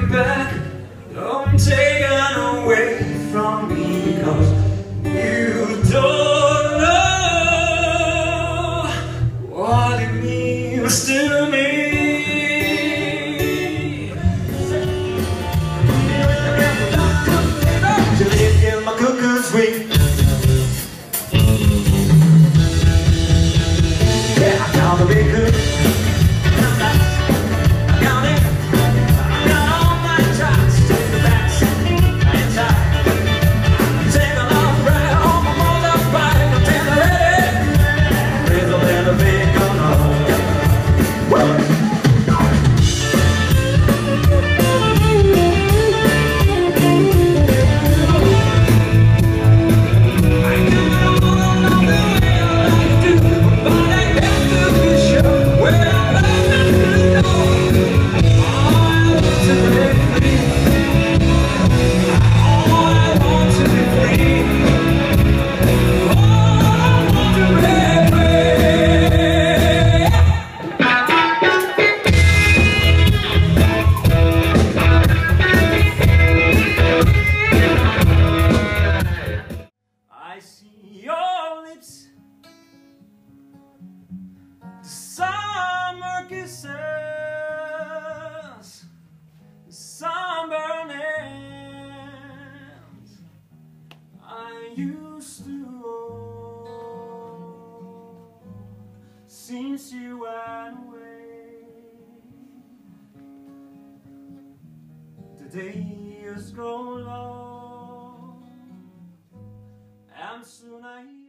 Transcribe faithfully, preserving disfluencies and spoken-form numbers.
it back, don't take it away from me, 'cause you don't know what it means to me. You live in my cuckoo's ring. Yeah, I got a big good. I see your lips, the summer kisses, the sunburned hands I used to hold since you went away. The days grow long, and soon I